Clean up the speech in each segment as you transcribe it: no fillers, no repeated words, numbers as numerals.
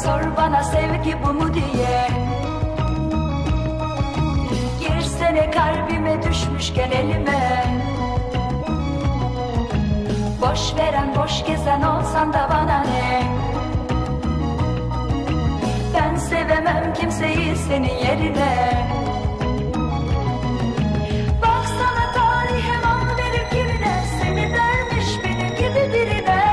sor bana sevgi bu mu diye. Girsene kalbime düşmüşken elime. Boş veren boş gezen olsan da bana ne? Ben sevemem kimseyi senin yerine. Baksana tarihe man verir kimine, seni dermiş benim gibi birine.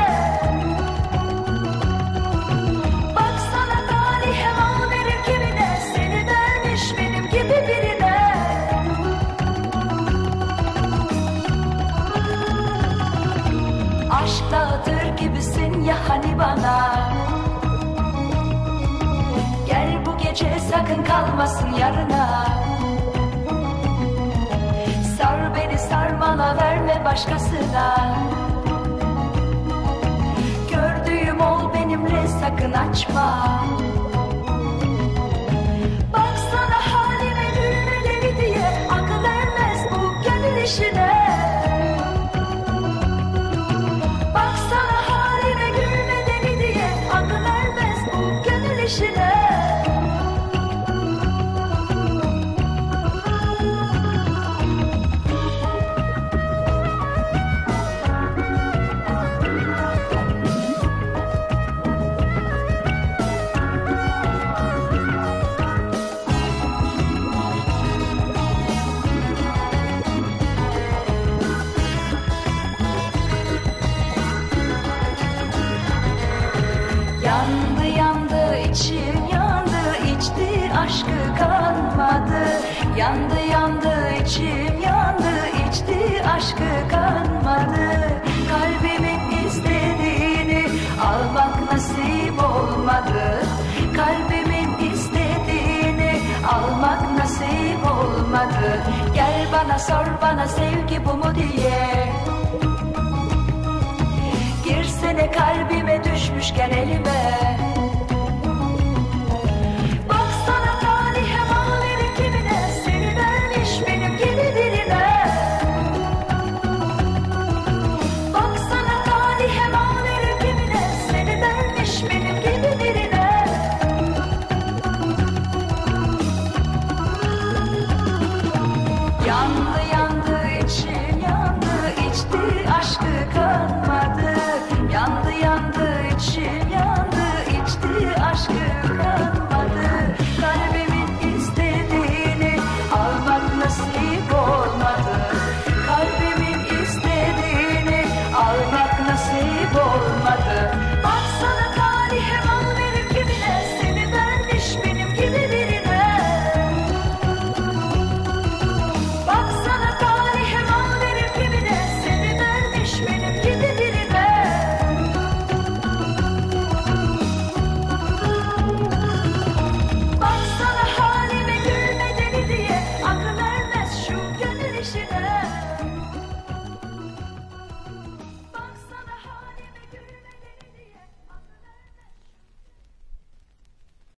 Baksana tarihe man verir kimine, seni dermiş benim gibi birine. Aşk dağıtır gibisin ya hani bana. Gel bu gece sakın kalmasın yarına. Sar beni sarmala verme başkasına. Gördüğüm ol benimle sakın açma. Baksana halime gülme deli diye, akıl ermez bu gönül işine. Baksana halime gülme deli diye, akıl ermez bu gönül işine. Yandı yandı içim yandı, içti aşkı kanmadı. Yandı yandı içim yandı, içti aşkı kanmadı. Kalbimin istediğini almak nasip olmadı. Kalbimin istediğini almak nasip olmadı. Gel bana sor bana sevgi bu mu diye. Girsene kalbime düşmüşken elime.